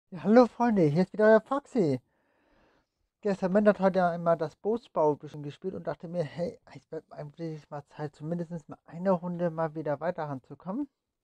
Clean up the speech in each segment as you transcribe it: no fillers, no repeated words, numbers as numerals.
Ja, hallo Freunde, hier ist wieder euer Foxy. Gestern Mittag hat ja einmal das Bootsbau ein bisschen gespielt und dachte mir, hey, es wird eigentlich mal Zeit, zumindest mal eine Runde mal wieder weiter ranzukommen.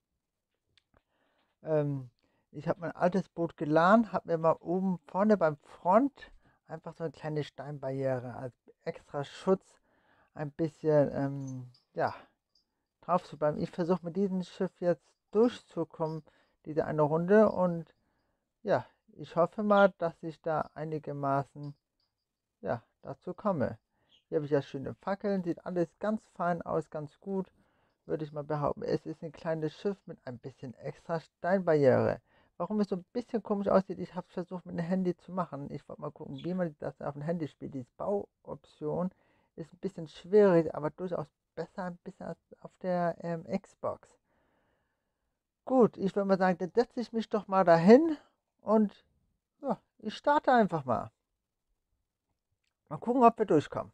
Ähm, Ich habe mein altes Boot geladen, habe mir mal oben vorne beim Front einfach so eine kleine Steinbarriere als extra Schutz ein bisschen, ja, drauf zu bleiben. Ich versuche mit diesem Schiff jetzt durchzukommen, diese eine Runde und ja, ich hoffe mal, dass ich da einigermaßen ja, dazu komme. Hier habe ich ja schöne Fackeln, sieht alles ganz fein aus, ganz gut, würde ich mal behaupten. Es ist ein kleines Schiff mit ein bisschen extra Steinbarriere. Warum es so ein bisschen komisch aussieht, ich habe es versucht mit dem Handy zu machen. Ich wollte mal gucken, wie man das auf dem Handy spielt. Die Bauoption ist ein bisschen schwierig, aber durchaus besser ein bisschen als auf der Xbox. Gut, ich würde mal sagen, dann setze ich mich doch mal dahin und ja, ich starte einfach mal. Mal gucken, ob wir durchkommen.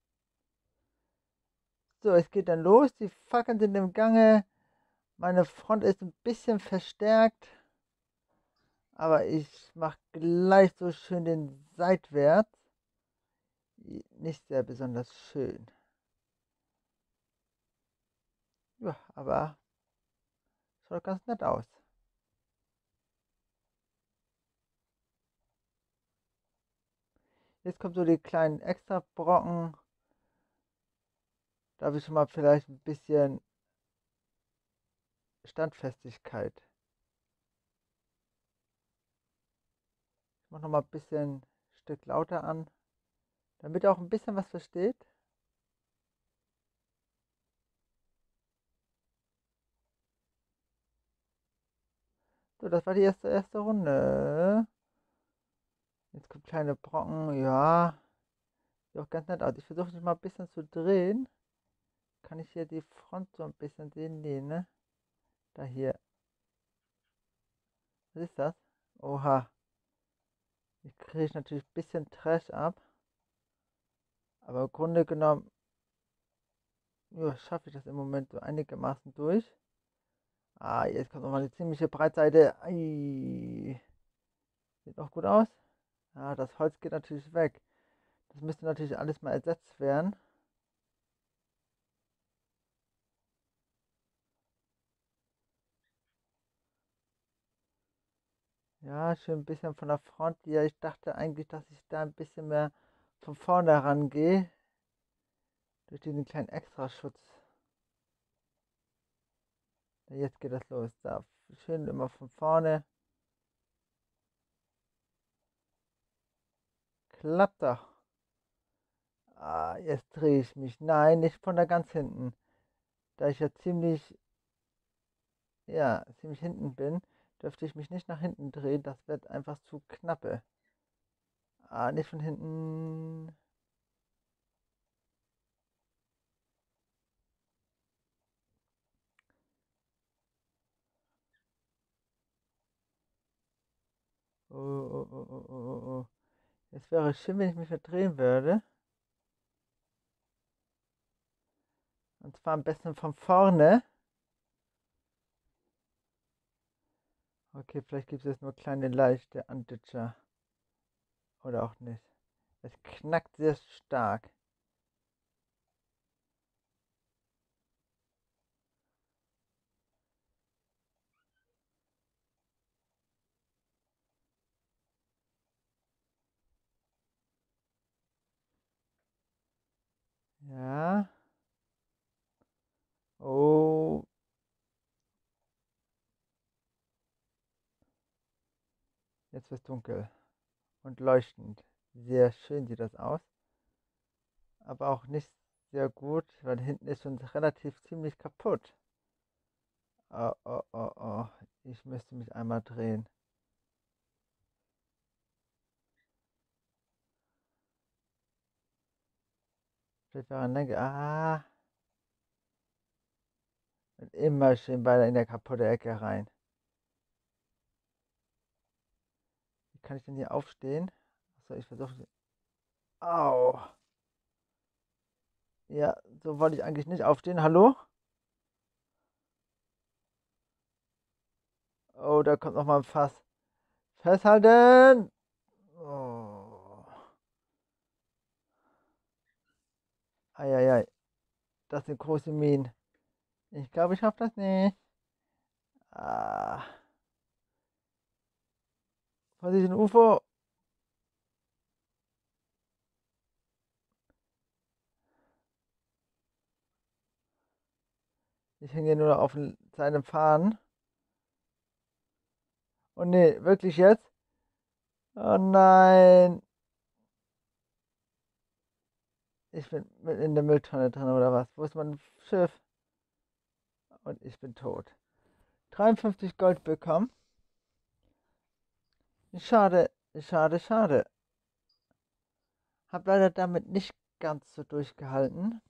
So, es geht dann los. Die Fackeln sind im Gange. Meine Front ist ein bisschen verstärkt. Aber ich mache gleich so schön den seitwärts. Nicht sehr besonders schön. Ja, aber schaut ganz nett aus. Jetzt kommen so die kleinen Extra-Brocken. Da habe ich schon mal vielleicht ein bisschen Standfestigkeit. Ich mache noch mal ein bisschen ein Stück lauter an, damit ihr auch ein bisschen was versteht. So, das war die erste Runde. Jetzt kommen kleine Brocken. Ja, sieht auch ganz nett aus. Ich versuche mich mal ein bisschen zu drehen. Kann ich hier die Front so ein bisschen sehen? Nee, ne? Da hier. Was ist das? Oha. Ich kriege natürlich ein bisschen Trash ab. Aber im Grunde genommen, ja, schaffe ich das im Moment so einigermaßen durch. Ah, jetzt kommt nochmal eine ziemliche Breitseite. Ei. Sieht auch gut aus. Ah, das Holz geht natürlich weg. Das müsste natürlich alles mal ersetzt werden. Ja, schön ein bisschen von der Front. Ja, ich dachte eigentlich, dass ich da ein bisschen mehr von vorne rangehe. Durch diesen kleinen Extraschutz. Ja, jetzt geht das los. Da schön immer von vorne. Klappt doch. Ah, jetzt drehe ich mich. Nein, nicht von da ganz hinten. Da ich ja ziemlich hinten bin, dürfte ich mich nicht nach hinten drehen. Das wird einfach zu knappe. Ah, nicht von hinten. Oh, oh, oh, oh, oh, oh. Oh. Es wäre schön, wenn ich mich verdrehen würde. Und zwar am besten von vorne. Okay, vielleicht gibt es jetzt nur kleine leichte Anditscher. Oder auch nicht. Es knackt sehr stark. Ja. Oh, jetzt wird es dunkel und leuchtend. Sehr schön sieht das aus. Aber auch nicht sehr gut, weil hinten ist schon relativ ziemlich kaputt. Oh, oh, oh, oh. Ich müsste mich einmal drehen. Vielleicht wäre ein Lenker. Ah, und immer schön weiter in der kaputte Ecke rein. Wie kann ich denn hier aufstehen? Achso, ich versuche. Au. Ja, so wollte ich eigentlich nicht aufstehen. Hallo? Oh, da kommt noch mal ein Fass. Festhalten! Oh. Eieiei, das sind große Minen. Ich glaube, ich schaffe das nicht. Ah, Vorsicht, ein UFO. Ich hänge hier nur auf seinem Faden. Oh nee, wirklich jetzt? Oh nein. Ich bin mitten in der Mülltonne drin oder was? Wo ist mein Schiff? Und ich bin tot. 53 Gold bekommen. Schade, schade, schade. Hab leider damit nicht ganz so durchgehalten.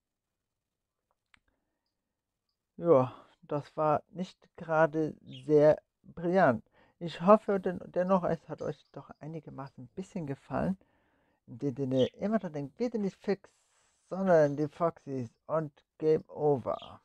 Ja, das war nicht gerade sehr brillant. Ich hoffe dennoch, es hat euch doch einigermaßen ein bisschen gefallen. In dem Sinne, immer dran denkt, bitte nicht fix, sondern die Foxys und Game Over.